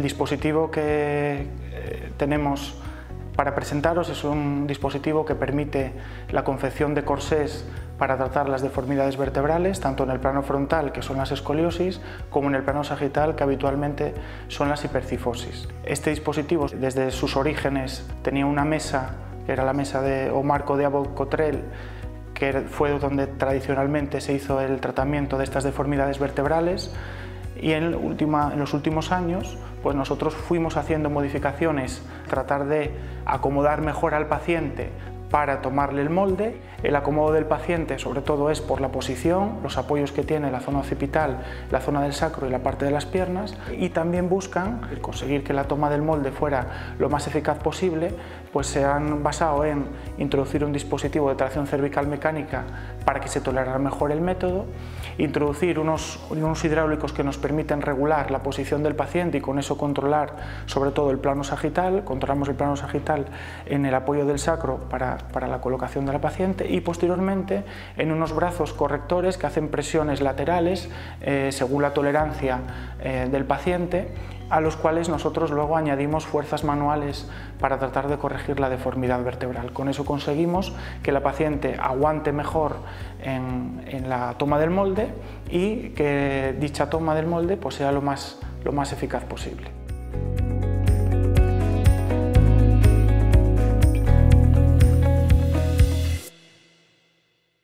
El dispositivo que tenemos para presentaros es un dispositivo que permite la confección de corsés para tratar las deformidades vertebrales, tanto en el plano frontal, que son las escoliosis, como en el plano sagital, que habitualmente son las hipercifosis. Este dispositivo, desde sus orígenes, tenía una mesa, que era la mesa o marco de Abbott-Cottrell, que fue donde tradicionalmente se hizo el tratamiento de estas deformidades vertebrales, y en los últimos años pues nosotros fuimos haciendo modificaciones, tratar de acomodar mejor al paciente para tomarle el molde. El acomodo del paciente sobre todo es por la posición, los apoyos que tiene la zona occipital, la zona del sacro y la parte de las piernas, y también buscan conseguir que la toma del molde fuera lo más eficaz posible, pues se han basado en introducir un dispositivo de tracción cervical mecánica para que se tolerara mejor el método, introducir unos hidráulicos que nos permiten regular la posición del paciente y con eso controlar sobre todo el plano sagital. Controlamos el plano sagital en el apoyo del sacro para la colocación de la paciente, y posteriormente en unos brazos correctores que hacen presiones laterales según la tolerancia del paciente, a los cuales nosotros luego añadimos fuerzas manuales para tratar de corregir la deformidad vertebral. Con eso conseguimos que la paciente aguante mejor en la toma del molde y que dicha toma del molde pues sea lo más eficaz posible.